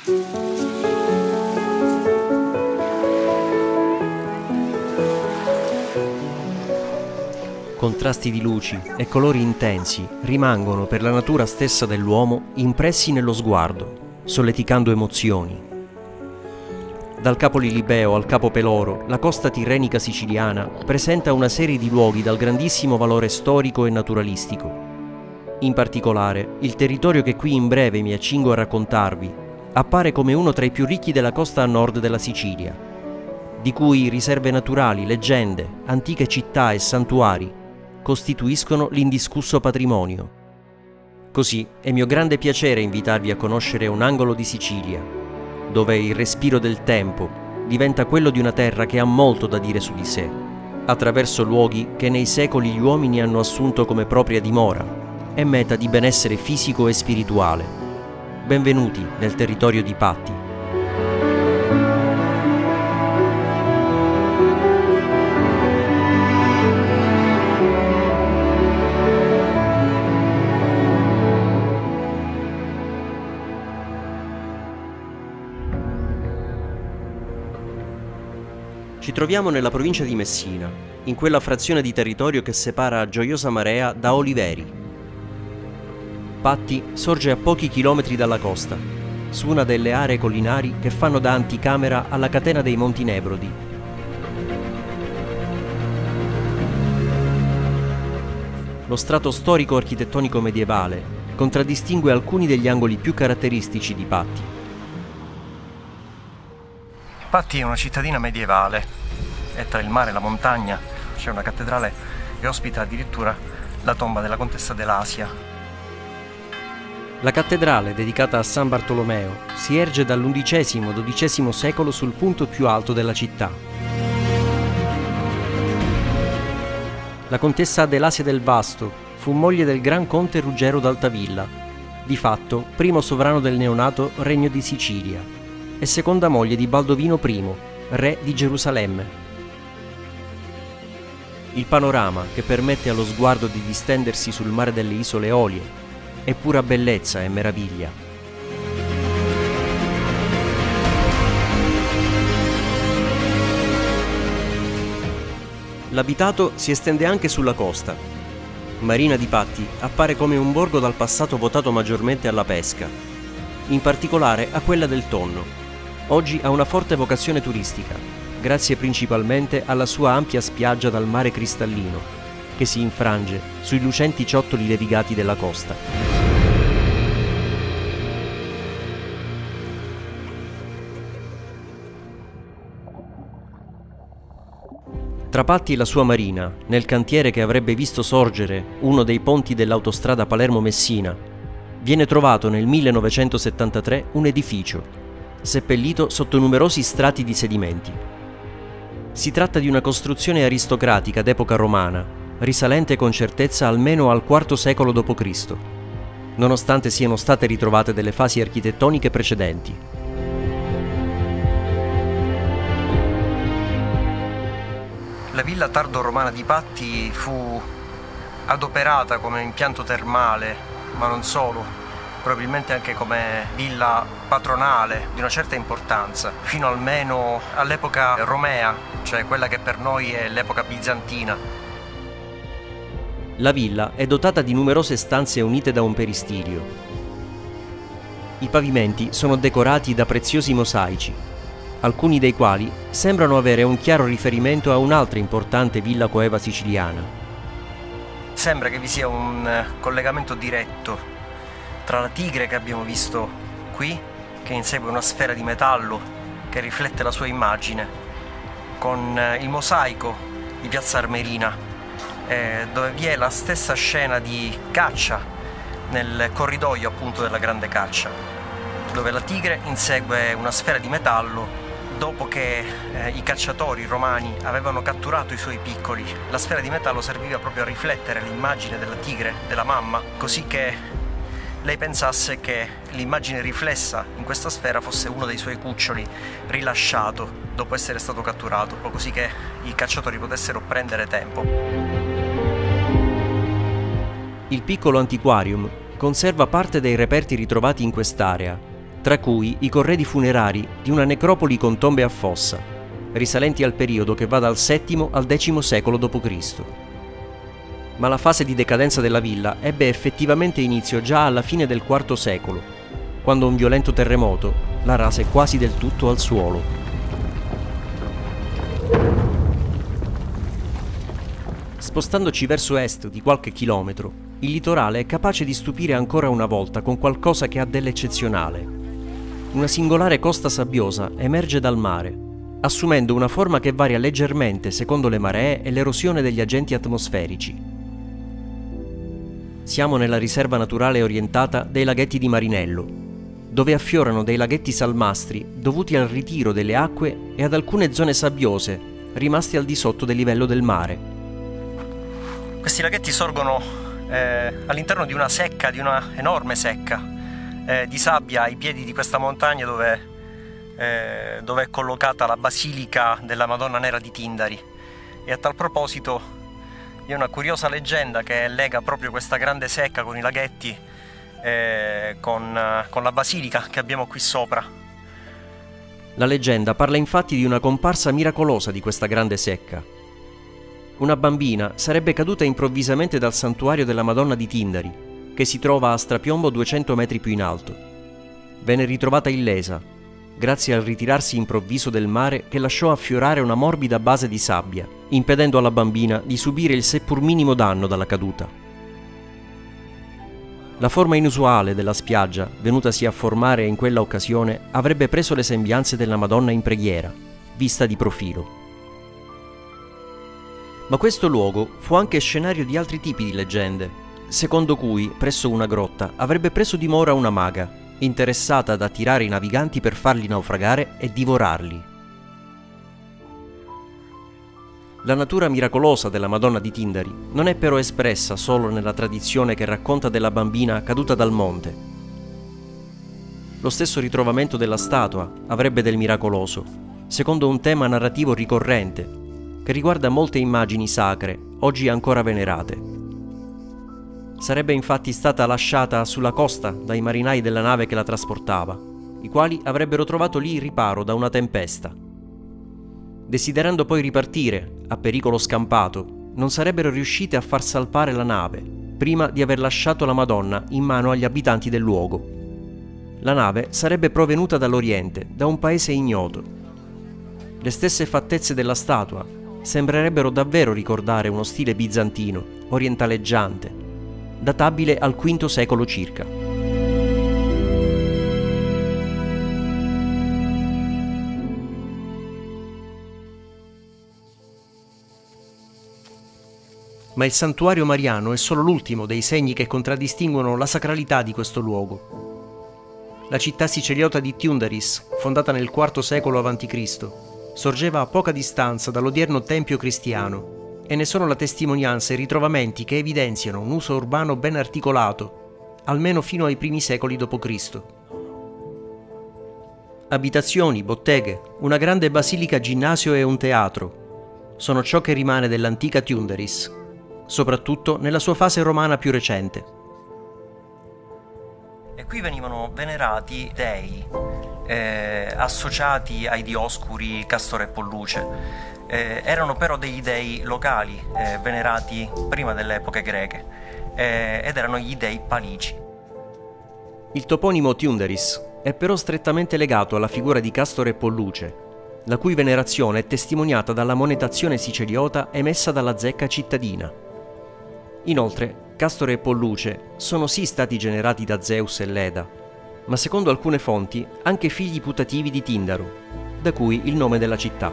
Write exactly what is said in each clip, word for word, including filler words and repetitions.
Contrasti di luci e colori intensi rimangono per la natura stessa dell'uomo impressi nello sguardo, solleticando emozioni. Dal Capo Lilibeo al Capo Peloro, la costa tirrenica siciliana presenta una serie di luoghi dal grandissimo valore storico e naturalistico. In particolare, il territorio che qui in breve mi accingo a raccontarvi appare come uno tra i più ricchi della costa a nord della Sicilia, di cui riserve naturali, leggende, antiche città e santuari costituiscono l'indiscusso patrimonio. Così è mio grande piacere invitarvi a conoscere un angolo di Sicilia, dove il respiro del tempo diventa quello di una terra che ha molto da dire su di sé, attraverso luoghi che nei secoli gli uomini hanno assunto come propria dimora e meta di benessere fisico e spirituale. Benvenuti nel territorio di Patti. Ci troviamo nella provincia di Messina, in quella frazione di territorio che separa Gioiosa Marea da Oliveri. Patti sorge a pochi chilometri dalla costa, su una delle aree collinari che fanno da anticamera alla catena dei Monti Nebrodi. Lo strato storico-architettonico medievale contraddistingue alcuni degli angoli più caratteristici di Patti. Patti è una cittadina medievale, è tra il mare e la montagna, c'è una cattedrale che ospita addirittura la tomba della contessa dell'Asia. La cattedrale, dedicata a San Bartolomeo, si erge dall'undicesimo dodicesimo secolo sul punto più alto della città. La contessa Adelasia del Vasto fu moglie del gran conte Ruggero d'Altavilla, di fatto primo sovrano del neonato Regno di Sicilia, e seconda moglie di Baldovino primo, re di Gerusalemme. Il panorama che permette allo sguardo di distendersi sul mare delle isole Eolie è pura bellezza e meraviglia. L'abitato si estende anche sulla costa. Marina di Patti appare come un borgo dal passato votato maggiormente alla pesca, in particolare a quella del tonno. Oggi ha una forte vocazione turistica, grazie principalmente alla sua ampia spiaggia dal mare cristallino, che si infrange sui lucenti ciottoli levigati della costa. Tra Patti e la sua marina, nel cantiere che avrebbe visto sorgere uno dei ponti dell'autostrada Palermo-Messina, viene trovato nel millenovecentosettantatré un edificio, seppellito sotto numerosi strati di sedimenti. Si tratta di una costruzione aristocratica d'epoca romana, risalente con certezza almeno al quarto secolo dopo Cristo, nonostante siano state ritrovate delle fasi architettoniche precedenti. La villa tardo-romana di Patti fu adoperata come impianto termale, ma non solo, probabilmente anche come villa patronale di una certa importanza, fino almeno all'epoca romea, cioè quella che per noi è l'epoca bizantina. La villa è dotata di numerose stanze unite da un peristilio. I pavimenti sono decorati da preziosi mosaici, alcuni dei quali sembrano avere un chiaro riferimento a un'altra importante villa coeva siciliana. Sembra che vi sia un collegamento diretto tra la tigre che abbiamo visto qui, che insegue una sfera di metallo che riflette la sua immagine, con il mosaico di Piazza Armerina, eh, dove vi è la stessa scena di caccia nel corridoio appunto della grande caccia, dove la tigre insegue una sfera di metallo dopo che eh, i cacciatori romani avevano catturato i suoi piccoli. La sfera di metallo serviva proprio a riflettere l'immagine della tigre, della mamma, così che lei pensasse che l'immagine riflessa in questa sfera fosse uno dei suoi cuccioli rilasciato dopo essere stato catturato, così che i cacciatori potessero prendere tempo. Il piccolo antiquarium conserva parte dei reperti ritrovati in quest'area, tra cui i corredi funerari di una necropoli con tombe a fossa, risalenti al periodo che va dal settimo al decimo secolo dopo Cristo. Ma la fase di decadenza della villa ebbe effettivamente inizio già alla fine del quarto secolo, quando un violento terremoto la rase quasi del tutto al suolo. Spostandoci verso est di qualche chilometro, il litorale è capace di stupire ancora una volta con qualcosa che ha dell'eccezionale. Una singolare costa sabbiosa emerge dal mare, assumendo una forma che varia leggermente secondo le maree e l'erosione degli agenti atmosferici. Siamo nella riserva naturale orientata dei laghetti di Marinello, dove affiorano dei laghetti salmastri dovuti al ritiro delle acque e ad alcune zone sabbiose rimaste al di sotto del livello del mare. Questi laghetti sorgono eh, all'interno di una secca, di una enorme secca eh, di sabbia ai piedi di questa montagna dove, eh, dove è collocata la basilica della Madonna Nera di Tindari. E a tal proposito vi è una curiosa leggenda che lega proprio questa grande secca con i laghetti eh, con, con la basilica che abbiamo qui sopra. La leggenda parla infatti di una comparsa miracolosa di questa grande secca. Una bambina sarebbe caduta improvvisamente dal santuario della Madonna di Tindari, che si trova a strapiombo duecento metri più in alto. Venne ritrovata illesa, grazie al ritirarsi improvviso del mare che lasciò affiorare una morbida base di sabbia, impedendo alla bambina di subire il seppur minimo danno dalla caduta. La forma inusuale della spiaggia, venutasi a formare in quella occasione, avrebbe preso le sembianze della Madonna in preghiera, vista di profilo. Ma questo luogo fu anche scenario di altri tipi di leggende, secondo cui presso una grotta avrebbe preso dimora una maga, interessata ad attirare i naviganti per farli naufragare e divorarli. La natura miracolosa della Madonna di Tindari non è però espressa solo nella tradizione che racconta della bambina caduta dal monte. Lo stesso ritrovamento della statua avrebbe del miracoloso, secondo un tema narrativo ricorrente, che riguarda molte immagini sacre, oggi ancora venerate. Sarebbe infatti stata lasciata sulla costa dai marinai della nave che la trasportava, i quali avrebbero trovato lì riparo da una tempesta. Desiderando poi ripartire, a pericolo scampato, non sarebbero riuscite a far salpare la nave, prima di aver lasciato la Madonna in mano agli abitanti del luogo. La nave sarebbe provenuta dall'Oriente, da un paese ignoto. Le stesse fattezze della statua sembrerebbero davvero ricordare uno stile bizantino, orientaleggiante, databile al quinto secolo circa. Ma il santuario mariano è solo l'ultimo dei segni che contraddistinguono la sacralità di questo luogo. La città siciliota di Tiundaris, fondata nel quarto secolo avanti Cristo, sorgeva a poca distanza dall'odierno tempio cristiano e ne sono la testimonianza i ritrovamenti che evidenziano un uso urbano ben articolato, almeno fino ai primi secoli dopo Cristo. Abitazioni, botteghe, una grande basilica ginnasio e un teatro sono ciò che rimane dell'antica Tiundaris, soprattutto nella sua fase romana più recente. E qui venivano venerati dei eh, associati ai Dioscuri, Castore e Polluce. Eh, erano però degli dei locali eh, venerati prima delle epoche greche eh, ed erano gli dei palici. Il toponimo Tiundaris è però strettamente legato alla figura di Castore e Polluce, la cui venerazione è testimoniata dalla monetazione siciliota emessa dalla zecca cittadina. Inoltre, Castore e Polluce sono sì stati generati da Zeus e Leda, ma secondo alcune fonti anche figli putativi di Tindaro, da cui il nome della città.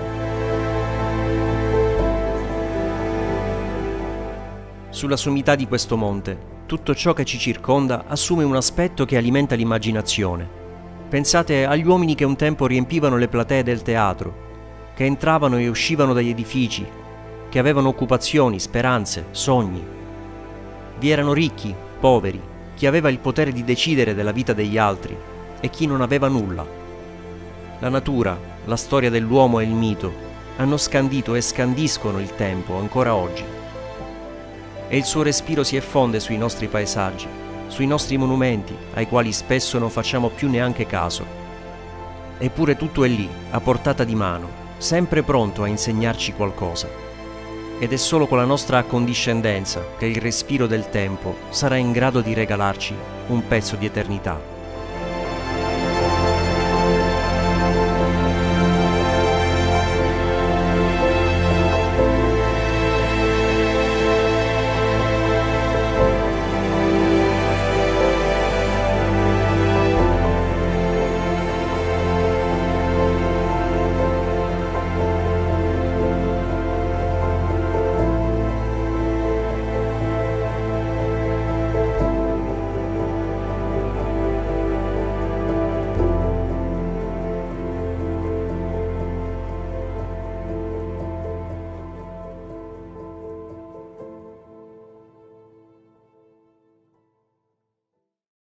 Sulla sommità di questo monte, tutto ciò che ci circonda assume un aspetto che alimenta l'immaginazione. Pensate agli uomini che un tempo riempivano le platee del teatro, che entravano e uscivano dagli edifici, che avevano occupazioni, speranze, sogni. Vi erano ricchi, poveri, chi aveva il potere di decidere della vita degli altri e chi non aveva nulla. La natura, la storia dell'uomo e il mito hanno scandito e scandiscono il tempo ancora oggi. E il suo respiro si effonde sui nostri paesaggi, sui nostri monumenti, ai quali spesso non facciamo più neanche caso. Eppure tutto è lì, a portata di mano, sempre pronto a insegnarci qualcosa. Ed è solo con la nostra accondiscendenza che il respiro del tempo sarà in grado di regalarci un pezzo di eternità.